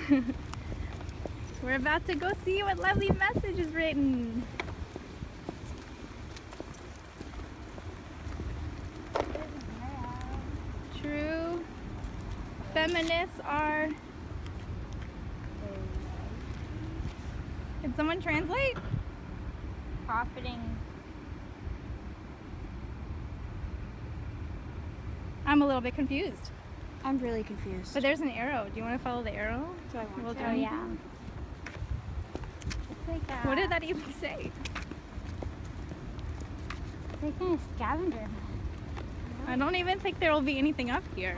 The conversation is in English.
We're about to go see what lovely message is written. True feminists are... Can someone translate? Profiting. I'm a little bit confused. I'm really confused. But there's an arrow. Do you want to follow the arrow? Do I want We'll to? do Oh, yeah. anything. It's like What did that even say? It's like a scavenger hunt. I don't even think there will be anything up here.